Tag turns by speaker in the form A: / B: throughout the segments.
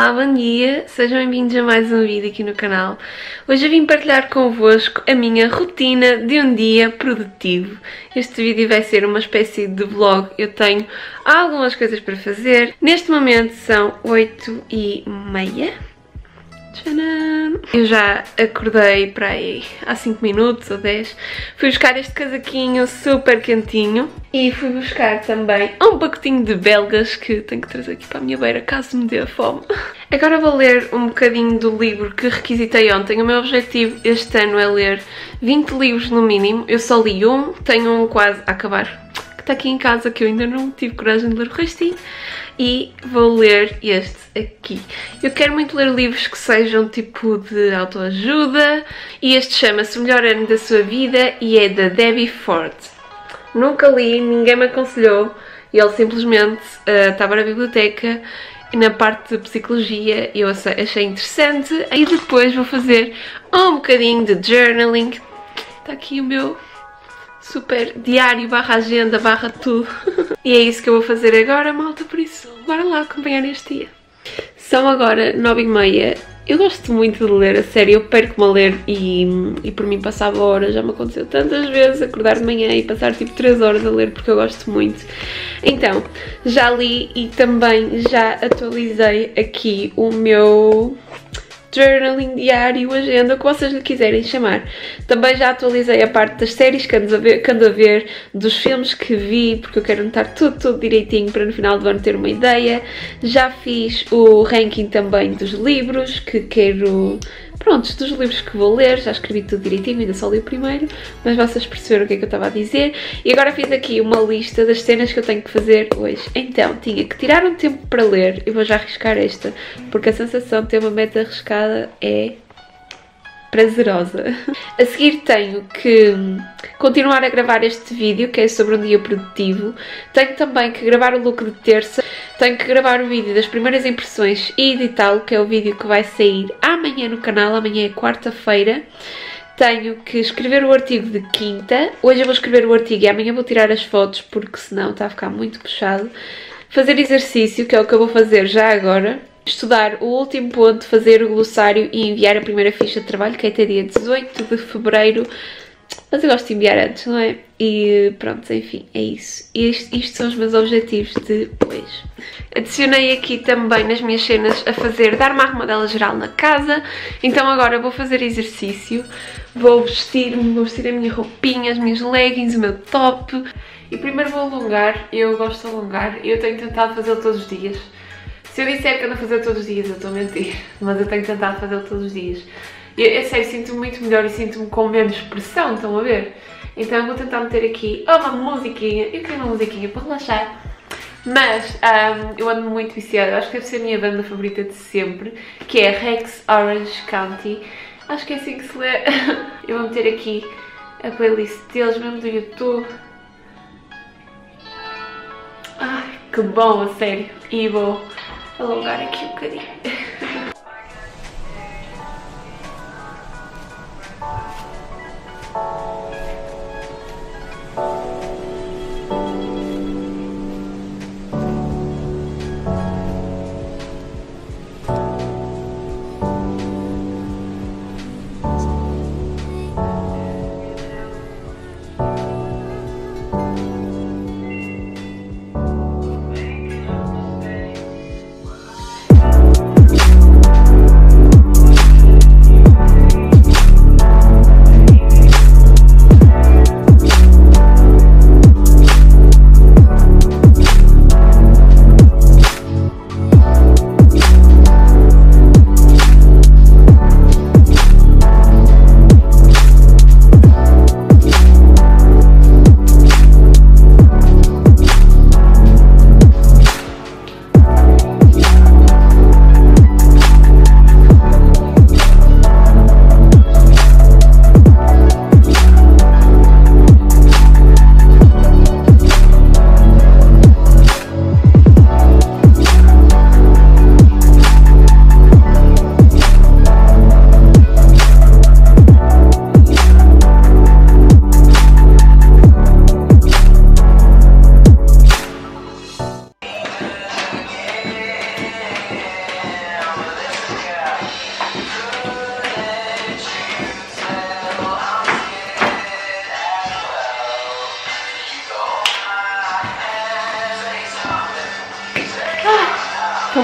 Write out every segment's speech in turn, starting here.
A: Olá, bom dia, sejam bem-vindos a mais um vídeo aqui no canal. Hoje eu vim partilhar convosco a minha rotina de um dia produtivo. Este vídeo vai ser uma espécie de vlog, eu tenho algumas coisas para fazer. Neste momento são 8h30. Tcharam! Eu já acordei para aí há 5 minutos ou 10. Fui buscar este casaquinho super quentinho e fui buscar também um pacotinho de belgas que tenho que trazer aqui para a minha beira caso me dê fome. Agora vou ler um bocadinho do livro que requisitei ontem. O meu objetivo este ano é ler 20 livros no mínimo. Eu só li um, tenho um quase a acabar, que está aqui em casa, que eu ainda não tive coragem de ler o restinho. E vou ler este aqui. Eu quero muito ler livros que sejam tipo de autoajuda. E este chama-se O Melhor Ano da Sua Vida e é da Debbie Ford. Nunca li, ninguém me aconselhou. E ele simplesmente estava na biblioteca e na parte de psicologia eu achei interessante. E depois vou fazer um bocadinho de journaling. Está aqui o meu super diário, barra agenda, barra tudo. E é isso que eu vou fazer agora, malta, por isso bora lá acompanhar este dia. São agora 9h30. Eu gosto muito de ler, a sério, eu perco-me a ler e por mim passava horas. Já me aconteceu tantas vezes acordar de manhã e passar tipo 3 horas a ler porque eu gosto muito. Então, já li e também já atualizei aqui o meu journaling diário, agenda, o que vocês lhe quiserem chamar. Também já atualizei a parte das séries que ando a ver, dos filmes que vi, porque eu quero anotar tudo direitinho para no final do ano ter uma ideia. Já fiz o ranking também dos livros que quero, pronto, dos livros que vou ler, já escrevi tudo direitinho, ainda só li o primeiro, mas vocês perceberam o que é que eu estava a dizer. E agora fiz aqui uma lista das cenas que eu tenho que fazer hoje. Então, tinha que tirar um tempo para ler, eu vou já arriscar esta, porque a sensação de ter uma meta arriscada é prazerosa. A seguir tenho que continuar a gravar este vídeo, que é sobre um dia produtivo. Tenho também que gravar o look de terça. Tenho que gravar o vídeo das primeiras impressões e editá-lo, que é o vídeo que vai sair amanhã no canal. Amanhã é quarta-feira. Tenho que escrever o artigo de quinta. Hoje eu vou escrever o artigo e amanhã vou tirar as fotos, porque senão está a ficar muito puxado. Fazer exercício, que é o que eu vou fazer já agora. Estudar o último ponto, fazer o glossário e enviar a primeira ficha de trabalho, que é até dia 18 de fevereiro. Mas eu gosto de enviar antes, não é? E pronto, enfim, é isso. Isto são os meus objetivos de hoje. Adicionei aqui também nas minhas cenas a fazer, dar uma arrumadela geral na casa. Então agora vou fazer exercício. Vou vestir-me, a minha roupinha, as minhas leggings, o meu top. E primeiro vou alongar. Eu gosto de alongar. Eu tenho tentado fazê-lo todos os dias. Se eu disser que ando a fazer todos os dias, eu estou a mentir. Mas eu tenho tentado fazê-lo todos os dias. Eu sei, sinto-me muito melhor e sinto-me com menos pressão, estão a ver? Então eu vou tentar meter aqui uma musiquinha. Eu queria uma musiquinha para relaxar. Mas eu ando muito viciada. Acho que deve ser a minha banda favorita de sempre, que é Rex Orange County. Acho que é assim que se lê. Eu vou meter aqui a playlist deles, mesmo do YouTube. Ai, que bom, a sério. E vou alongar aqui um bocadinho.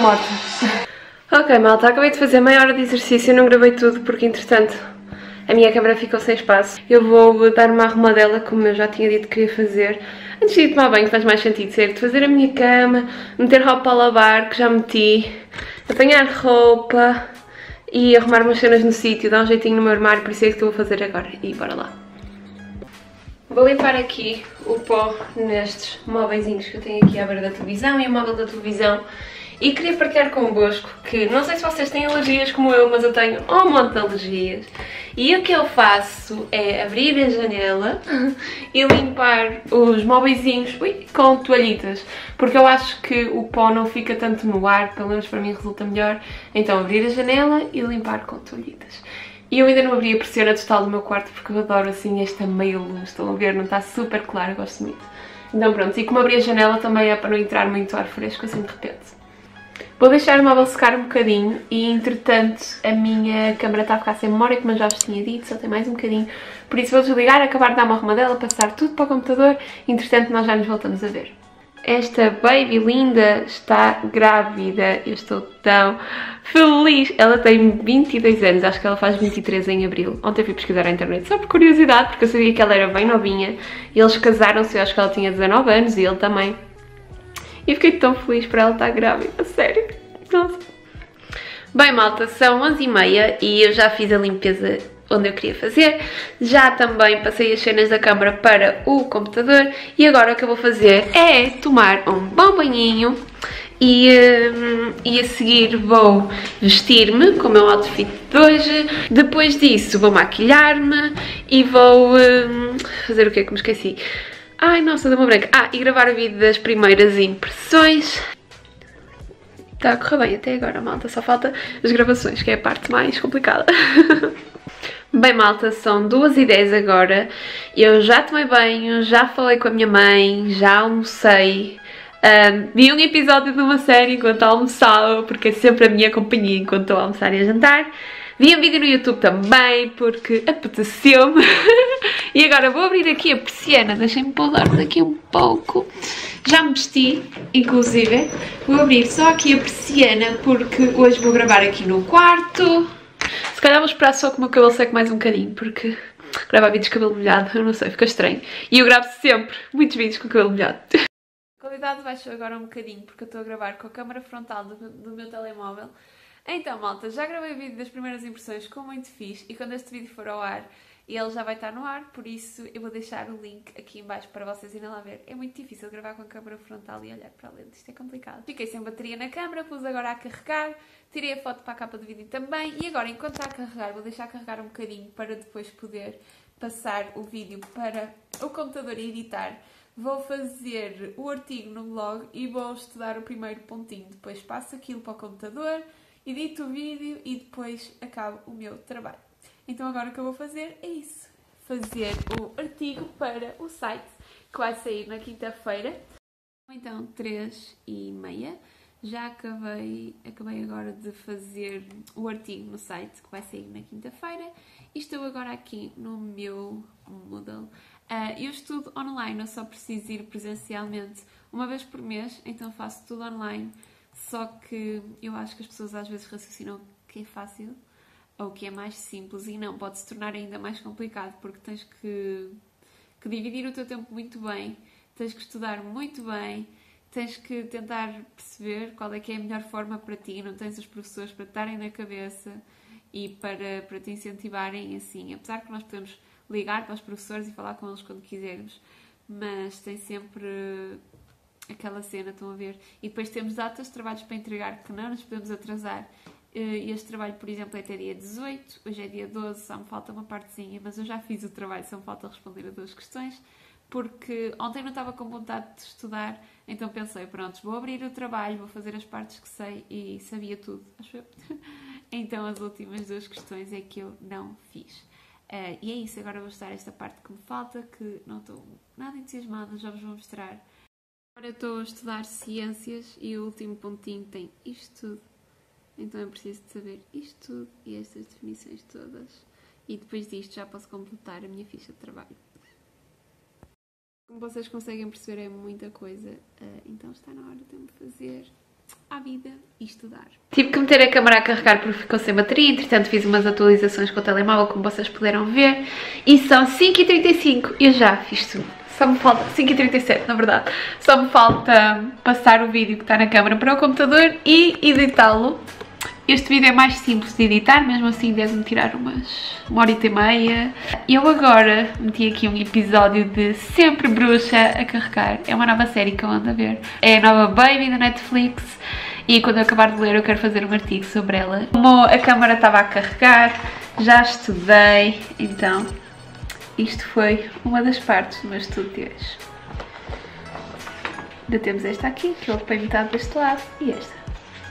A: morta. Ok, malta, acabei de fazer meia hora de exercício, eu não gravei tudo porque entretanto a minha câmera ficou sem espaço. Eu vou dar uma arrumadela, como eu já tinha dito que queria fazer. Antes de ir tomar banho faz mais sentido ser de fazer a minha cama, meter roupa a lavar, que já meti, apanhar roupa e arrumar umas cenas no sítio, dar um jeitinho no meu armário, por isso é isso que eu vou fazer agora. E bora lá. Vou limpar aqui o pó nestes móveisinhos que eu tenho aqui à beira da televisão e o móvel da televisão. E queria partilhar convosco que, não sei se vocês têm alergias como eu, mas eu tenho um monte de alergias. E o que eu faço é abrir a janela e limpar os móveisinhos com toalhitas. Porque eu acho que o pó não fica tanto no ar, pelo menos para mim resulta melhor. Então abrir a janela e limpar com toalhitas. E eu ainda não abri a persiana total do meu quarto porque eu adoro assim esta meia luz, estão a ver, não está super claro, eu gosto muito. Então pronto, e como abri a janela também é para não entrar muito ar fresco assim de repente. Vou deixar o móvel secar um bocadinho e entretanto a minha câmera está a ficar sem memória, como eu já vos tinha dito, só tem mais um bocadinho. Por isso vou desligar, acabar de dar uma arrumadela, passar tudo para o computador e entretanto nós já nos voltamos a ver. Esta baby linda está grávida, eu estou tão feliz. Ela tem 22 anos, acho que ela faz 23 em abril. Ontem fui pesquisar na internet só por curiosidade, porque eu sabia que ela era bem novinha. E eles casaram-se, eu acho que ela tinha 19 anos e ele também. E fiquei tão feliz por ela estar grávida, a sério. Nossa. Bem, malta, são 11h30 e eu já fiz a limpeza onde eu queria fazer. Já também passei as cenas da câmara para o computador. E agora o que eu vou fazer é tomar um bom banhinho. E a seguir vou vestir-me com o meu outfit de hoje. Depois disso vou maquilhar-me e vou fazer o que é que me esqueci? Ai, nossa, deu uma branca. E gravar o vídeo das primeiras impressões. Está a correr bem até agora, malta. Só falta as gravações, que é a parte mais complicada. Bem, malta, são 2h10 agora. Eu já tomei banho, já falei com a minha mãe, já almocei. Vi um episódio de uma série enquanto almoçava, porque é sempre a minha companhia enquanto estou a almoçar e a jantar. Vi um vídeo no YouTube também, porque apeteceu-me. E agora vou abrir aqui a persiana, deixem-me pousar daqui um pouco. Já me vesti, inclusive. Vou abrir só aqui a persiana, porque hoje vou gravar aqui no quarto. Se calhar vou esperar só que o meu cabelo seque mais um bocadinho, porque gravar vídeos com cabelo molhado, eu não sei, fica estranho. E eu gravo sempre muitos vídeos com cabelo molhado. A qualidade baixou agora um bocadinho, porque eu estou a gravar com a câmera frontal do meu telemóvel. Então, malta, já gravei o vídeo das primeiras impressões com muito fixe e quando este vídeo for ao ar, ele já vai estar no ar, por isso eu vou deixar o link aqui em baixo para vocês irem lá ver. É muito difícil gravar com a câmera frontal e olhar para a lente, isto é complicado. Fiquei sem bateria na câmera, pus agora a carregar, tirei a foto para a capa do vídeo também e agora, enquanto está a carregar, vou deixar carregar um bocadinho para depois poder passar o vídeo para o computador e editar. Vou fazer o artigo no blog e vou estudar o primeiro pontinho, depois passo aquilo para o computador, edito o vídeo e depois acabo o meu trabalho. Então agora o que eu vou fazer é isso. Fazer o artigo para o site, que vai sair na quinta-feira. Então, 3h30. Já acabei agora de fazer o artigo no site, que vai sair na quinta-feira. E estou agora aqui no meu Moodle. Eu estudo online, eu só preciso ir presencialmente uma vez por mês, então faço tudo online. Só que eu acho que as pessoas às vezes raciocinam que é fácil ou que é mais simples e não, pode se tornar ainda mais complicado porque tens que dividir o teu tempo muito bem, tens que estudar muito bem, tens que tentar perceber qual é que é a melhor forma para ti, não tens os professores para te darem na cabeça e para te incentivarem assim, apesar que nós podemos ligar para os professores e falar com eles quando quisermos, mas tem sempre aquela cena, estão a ver? E depois temos datas de trabalhos para entregar que não nos podemos atrasar. Este trabalho, por exemplo, é até dia 18, hoje é dia 12, só me falta uma partezinha, mas eu já fiz o trabalho, só me falta responder a 2 questões, porque ontem não estava com vontade de estudar, então pensei, pronto, vou abrir o trabalho, vou fazer as partes que sei e sabia tudo, acho eu. Então as últimas 2 questões é que eu não fiz. E é isso, agora vou estar esta parte que me falta, que não estou nada entusiasmada, já vos vou mostrar. Agora estou a estudar ciências e o último pontinho tem isto tudo. Então eu preciso de saber isto tudo e estas definições todas. E depois disto já posso completar a minha ficha de trabalho. Como vocês conseguem perceber é muita coisa, então está na hora de eu me fazer à vida e estudar. Tive que meter a câmera a carregar porque ficou sem bateria, entretanto fiz umas atualizações com o telemóvel, como vocês puderam ver, e são 5h35 e eu já fiz tudo. Só me falta, 5h37 na verdade, só me falta passar o vídeo que está na câmera para o computador e editá-lo. Este vídeo é mais simples de editar, mesmo assim deve-me tirar uma horita e meia. Eu agora meti aqui um episódio de Sempre Bruxa a carregar. É uma nova série que eu ando a ver. É a nova Baby da Netflix e quando eu acabar de ler eu quero fazer um artigo sobre ela. Como a câmera estava a carregar, já estudei, então isto foi uma das partes do meu estudo de hoje. Ainda temos esta aqui, que eu ocupei metade deste lado, e esta.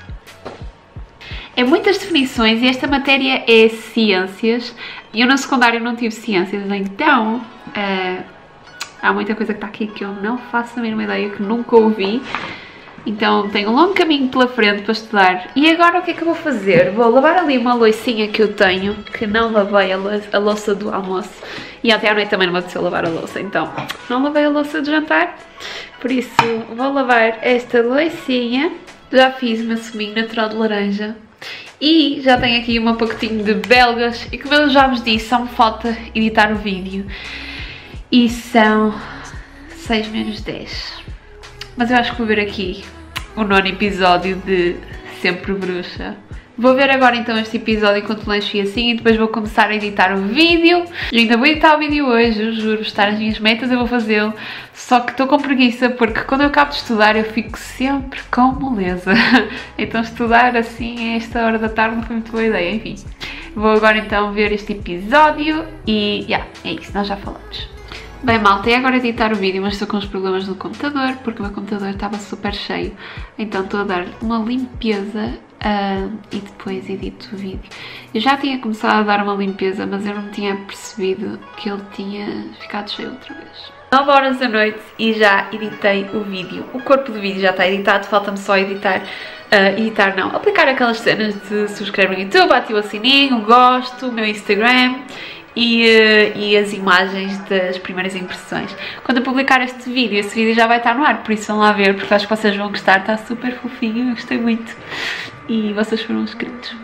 A: É muitas definições e esta matéria é ciências. Eu no secundário não tive ciências, então há muita coisa que está aqui que eu não faço a mínima ideia, que nunca ouvi. Então tenho um longo caminho pela frente para estudar. E agora o que é que eu vou fazer? Vou lavar ali uma loucinha que eu tenho, que não lavei a louça do almoço. E ontem à noite também não me apeteceu lavar a louça, então não lavei a louça de jantar. Por isso vou lavar esta loucinha. Já fiz o meu suminho natural de laranja. E já tenho aqui um pacotinho de belgas e como eu já vos disse, só me falta editar o vídeo. E são 6 menos 10. Mas eu acho que vou ver aqui o 9º episódio de Sempre Bruxa. Vou ver agora então este episódio enquanto lancho e assim e depois vou começar a editar o vídeo. Eu ainda vou editar o vídeo hoje, eu juro, estar as minhas metas eu vou fazê-lo. Só que estou com preguiça porque quando eu acabo de estudar eu fico sempre com moleza. Então estudar assim a esta hora da tarde não foi muito boa ideia, enfim. Vou agora então ver este episódio e é isso, nós já falamos. Bem malta, é agora editar o vídeo, mas estou com uns problemas no computador porque o meu computador estava super cheio. Então estou a dar uma limpeza e depois edito o vídeo. Eu já tinha começado a dar uma limpeza, mas eu não tinha percebido que ele tinha ficado cheio outra vez. 9 horas da noite e já editei o vídeo. O corpo do vídeo já está editado, falta-me só aplicar aquelas cenas de subscrever no YouTube, ativar o sininho, gosto, o meu Instagram e as imagens das primeiras impressões. Quando eu publicar este vídeo, esse vídeo já vai estar no ar, por isso vão lá ver, porque acho que vocês vão gostar, está super fofinho, eu gostei muito. E vocês foram inscritos.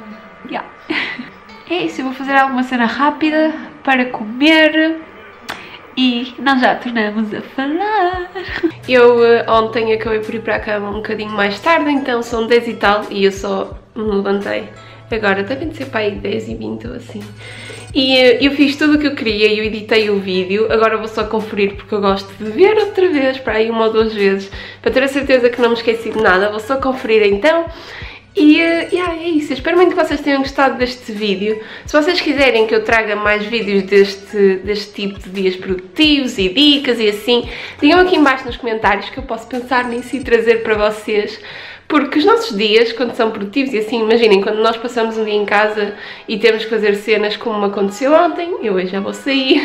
A: É isso, eu vou fazer alguma cena rápida para comer e nós já tornamos a falar. Eu ontem acabei por ir para a cama um bocadinho mais tarde, então são 10 e tal e eu só me levantei. Agora devem ser para aí 10h20 ou assim. E eu fiz tudo o que eu queria e eu editei o vídeo. Agora vou só conferir porque eu gosto de ver outra vez, para aí 1 ou 2 vezes, para ter a certeza que não me esqueci de nada. Vou só conferir então. E é isso, eu espero muito que vocês tenham gostado deste vídeo. Se vocês quiserem que eu traga mais vídeos deste tipo de dias produtivos e dicas e assim, digam aqui em baixo nos comentários que eu posso pensar nisso e trazer para vocês. Porque os nossos dias, quando são produtivos e assim, imaginem, quando nós passamos um dia em casa e temos que fazer cenas como aconteceu ontem, eu hoje já vou sair,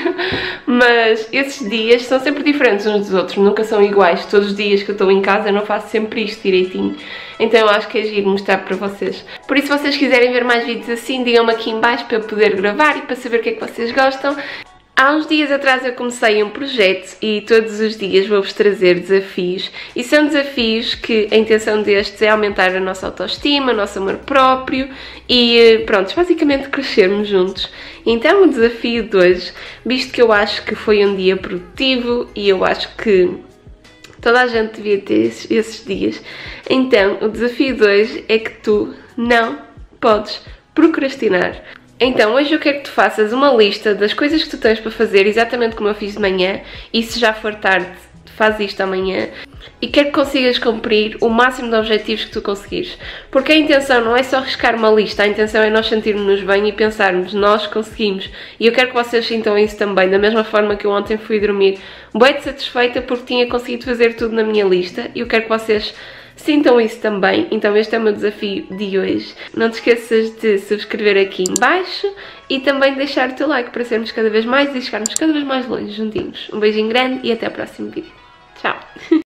A: mas esses dias são sempre diferentes uns dos outros, nunca são iguais. Todos os dias que eu estou em casa eu não faço sempre isto direitinho, então eu acho que é giro mostrar para vocês. Por isso, se vocês quiserem ver mais vídeos assim, digam-me aqui em baixo para eu poder gravar e para saber o que é que vocês gostam. Há uns dias atrás eu comecei um projeto e todos os dias vou-vos trazer desafios e são desafios que a intenção destes é aumentar a nossa autoestima, o nosso amor próprio e pronto, basicamente crescermos juntos. Então o desafio de hoje, visto que eu acho que foi um dia produtivo e eu acho que toda a gente devia ter esses dias, então o desafio de hoje é que tu não podes procrastinar. Então, hoje eu quero que tu faças uma lista das coisas que tu tens para fazer, exatamente como eu fiz de manhã, e se já for tarde, faz isto amanhã. E quero que consigas cumprir o máximo de objetivos que tu conseguires. Porque a intenção não é só riscar uma lista, a intenção é nós sentirmos-nos bem e pensarmos, nós conseguimos. E eu quero que vocês sintam isso também, da mesma forma que eu ontem fui dormir bem satisfeita porque tinha conseguido fazer tudo na minha lista. E eu quero que vocês sintam isso também, então este é o meu desafio de hoje. Não te esqueças de subscrever aqui em baixo e também deixar o teu like para sermos cada vez mais e chegarmos cada vez mais longe juntinhos. Um beijinho grande e até ao próximo vídeo. Tchau!